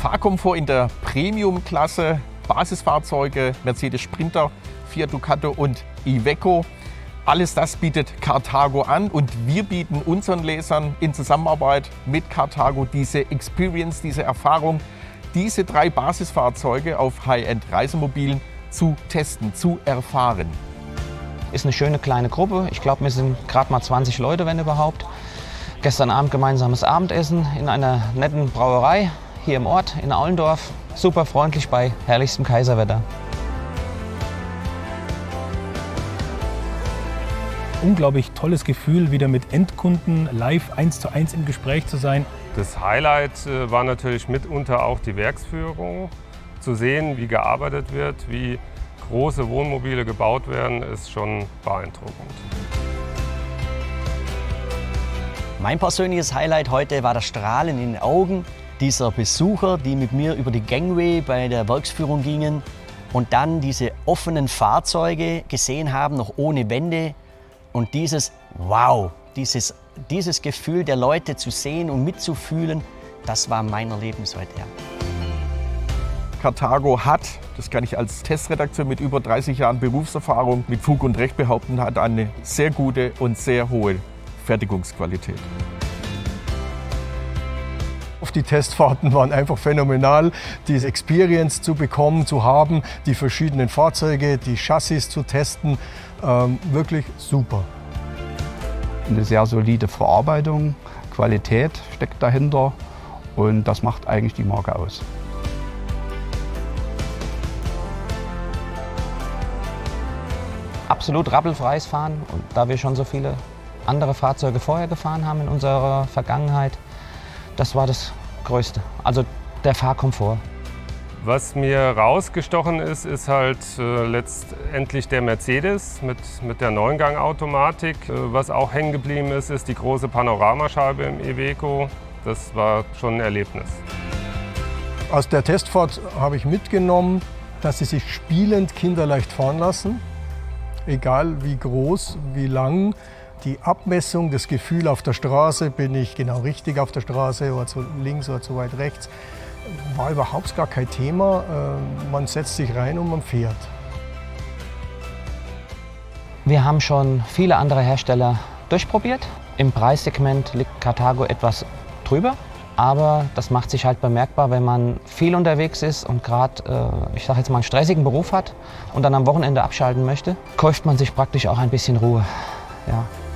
Fahrkomfort in der Premium-Klasse, Basisfahrzeuge, Mercedes Sprinter, Fiat Ducato und Iveco. Alles das bietet Carthago an und wir bieten unseren Lesern in Zusammenarbeit mit Carthago diese Experience, diese Erfahrung, diese 3 Basisfahrzeuge auf High-End-Reisemobilen zu testen, zu erfahren. Ist eine schöne kleine Gruppe. Ich glaube, wir sind gerade mal 20 Leute, wenn überhaupt. Gestern Abend gemeinsames Abendessen in einer netten Brauerei hier im Ort in Aulendorf. Super freundlich bei herrlichstem Kaiserwetter. Unglaublich tolles Gefühl, wieder mit Endkunden live 1:1 im Gespräch zu sein. Das Highlight war natürlich mitunter auch die Werksführung. Zu sehen, wie gearbeitet wird, wie große Wohnmobile gebaut werden, ist schon beeindruckend. Mein persönliches Highlight heute war das Strahlen in den Augen dieser Besucher, die mit mir über die Gangway bei der Werksführung gingen und dann diese offenen Fahrzeuge gesehen haben, noch ohne Wände. Und dieses Wow, dieses Gefühl der Leute zu sehen und mitzufühlen, das war mein Erlebnis heute. Ja. Carthago hat, das kann ich als Testredakteur mit über 30 Jahren Berufserfahrung mit Fug und Recht behaupten, hat eine sehr gute und sehr hohe Fertigungsqualität. Die Testfahrten waren einfach phänomenal, diese Experience zu bekommen, zu haben, die verschiedenen Fahrzeuge, die Chassis zu testen, wirklich super. Eine sehr solide Verarbeitung, Qualität steckt dahinter und das macht eigentlich die Marke aus. Absolut rappelfreies Fahren und da wir schon so viele andere Fahrzeuge vorher gefahren haben in unserer Vergangenheit, das war das Größte, also der Fahrkomfort. Was mir rausgestochen ist, ist halt letztendlich der Mercedes mit der 9-Gang-Automatik. Was auch hängen geblieben ist, ist die große Panoramascheibe im Iveco. Das war schon ein Erlebnis. Aus der Testfahrt habe ich mitgenommen, dass sie sich spielend kinderleicht fahren lassen, egal wie groß, wie lang. Die Abmessung, das Gefühl auf der Straße, bin ich genau richtig auf der Straße oder zu links oder zu weit rechts, war überhaupt gar kein Thema. Man setzt sich rein und man fährt. Wir haben schon viele andere Hersteller durchprobiert. Im Preissegment liegt Carthago etwas drüber, aber das macht sich halt bemerkbar, wenn man viel unterwegs ist und gerade, ich sage jetzt mal, einen stressigen Beruf hat und dann am Wochenende abschalten möchte, kauft man sich praktisch auch ein bisschen Ruhe. Ja.